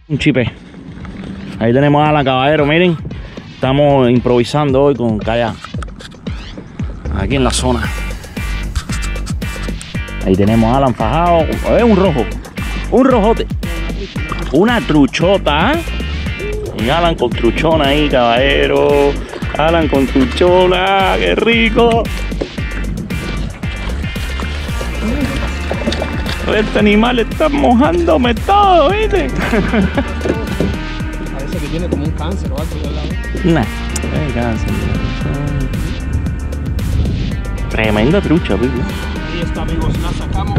Un chipe. Ahí tenemos a Alan, caballero, miren. Estamos improvisando hoy con kayak. Aquí en la zona. Ahí tenemos a Alan fajado. Es un rojo. Un rojote. Una truchota. Y Alan con truchona ahí, caballero. Alan con truchona. ¡Qué rico! Este animal está mojándome todo, ¿viste? Parece que tiene como un cáncer o algo del lado. Nah, no hay cáncer. Tremenda trucha, pico. Ahí está, amigos, la sacamos.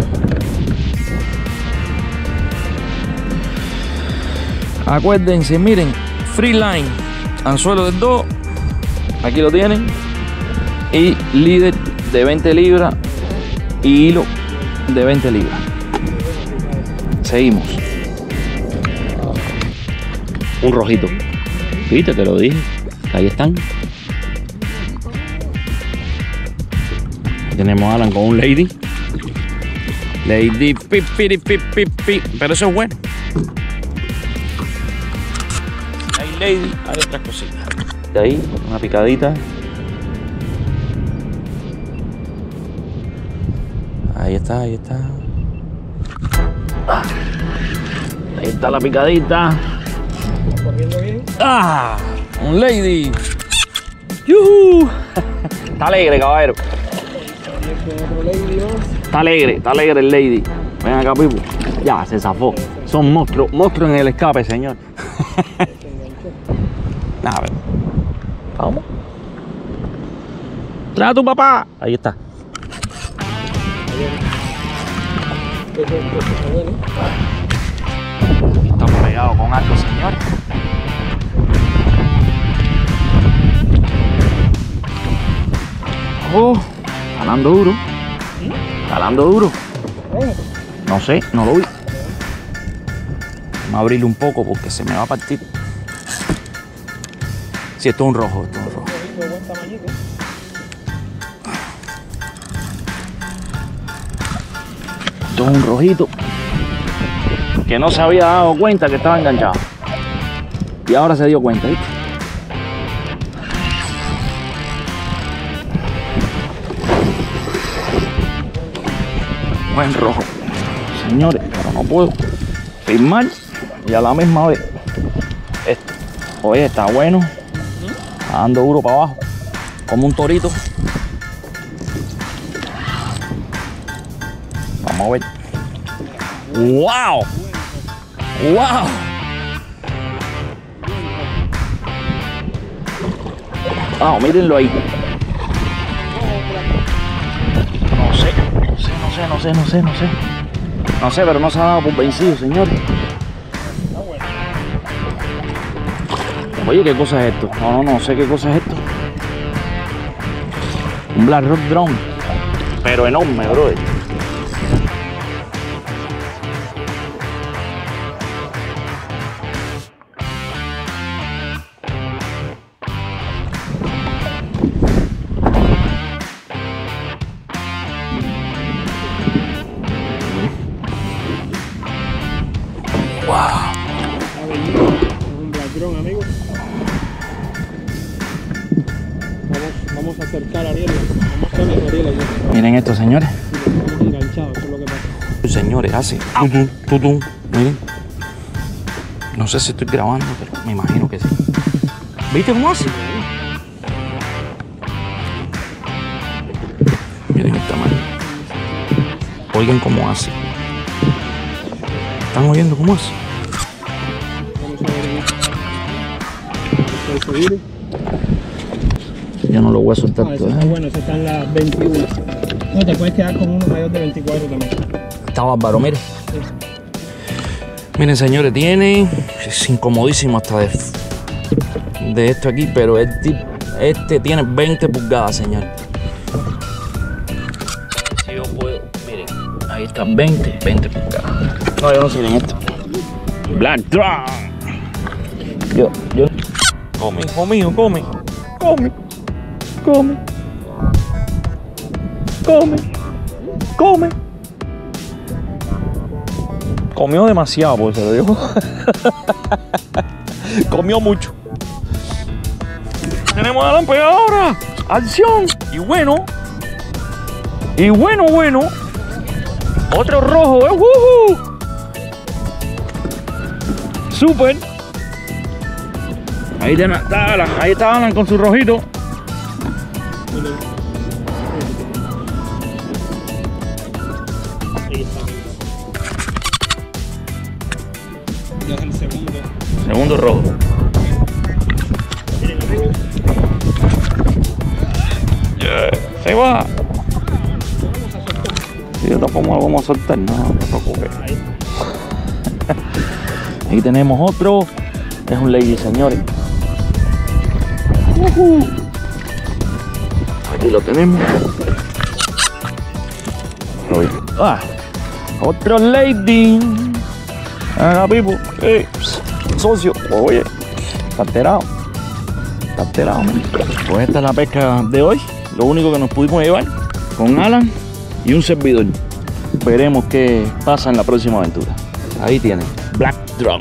Acuérdense, miren, free line, anzuelo de 2, aquí lo tienen, y líder de 20 libras y hilo de 20 libras. Seguimos. Un rojito. Viste, te lo dije. Ahí están. Tenemos a Alan con un lady. Lady, pi, pi, pi, pi, pi. Pero eso es bueno. Hay lady, hay otras cositas. De ahí, una picadita. Ahí está, ahí está. Ahí está la picadita. ¿Está corriendo bien? ¡Ah! Un lady. ¡Yuhu! Está alegre, caballero. Está alegre el lady. Ven acá, Pipo. Ya, se zafó. Son monstruos, monstruos en el escape, señor. Nada, a ver. Vamos. Trae a tu papá. Ahí está. Estamos pegados con algo, señor. Oh, jalando duro. Jalando duro. No sé, no lo vi. Vamos a abrirlo un poco porque se me va a partir. Sí, esto es un rojo, esto es un rojo. Esto es un rojito que no se había dado cuenta que estaba enganchado. Y ahora se dio cuenta, ¿viste? Buen rojo, señores, pero no puedo filmar y a la misma vez esto. Oye, está bueno, está dando duro para abajo, como un torito. Vamos a ver. ¡Wow! ¡Wow! Ah, mírenlo ahí. No sé, pero no se ha dado por vencido, señores. Oye, ¿qué cosa es esto? No sé qué cosa es esto. Un Black Rock Drone, pero enorme, brother. Un ladrón, amigos. Vamos a acercar a Ariel. Vamos a poner a Ariel allí. Miren esto, señores. Estamos enganchados, eso es lo que pasa. Señores, hace tutum. Miren. No sé si estoy grabando, pero me imagino que sí. ¿Viste cómo hace? Miren el tamaño. Oigan cómo hace. ¿Están oyendo cómo hace? Vamos a ver el seguro. Yo no lo voy a soltar Ese todo. está bueno, ese está en las 21. No, te puedes quedar con uno mayor de 24 también. Está bárbaro, miren. Miren, señores, tiene... Es incomodísimo hasta de esto aquí, pero este tiene 20 pulgadas, señor. Si yo puedo... Miren, ahí están 20 pulgadas. No, yo no sé en esto. Black Drum. Yo... Come, hijo mío, come. Comió demasiado, pues se lo digo. Comió mucho. Tenemos a la emperadora. ¡Acción! Y bueno. Y bueno. Otro rojo, ¡Woohoo! ¡Súper! Ahí está Alan. Ahí está Alan con su rojito. Ya es el segundo. Segundo rojo. Se va. Sí, tampoco vamos a soltar, no te preocupes. Ahí tenemos otro. Es un lady, señores. Aquí lo tenemos. Otro lady. Haga pipo. Socio. Oye. Está alterado. Pues esta es la pesca de hoy. Lo único que nos pudimos llevar con Alan y un servidor. Veremos qué pasa en la próxima aventura. Ahí tienen. Black Drum.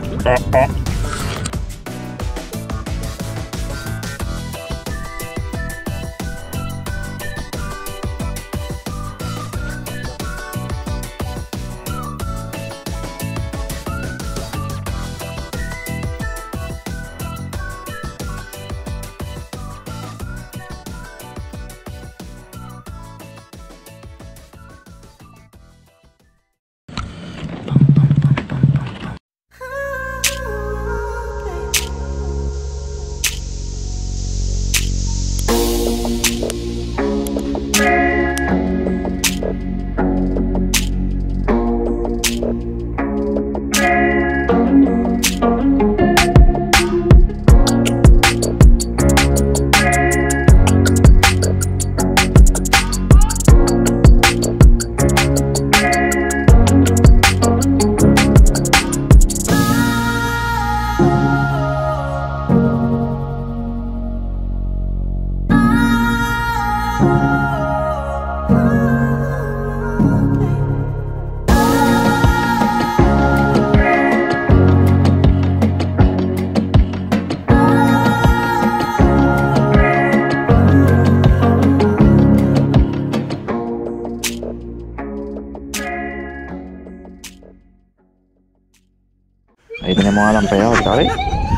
Ahí tenemos a Alan pegado otra vez.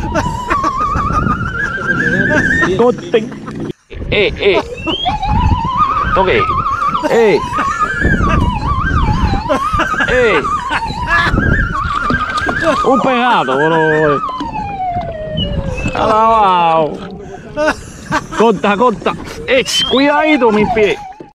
Corten. Toque. Un pegado, bro. Alabao. Corta. Cuidadito, mis pies.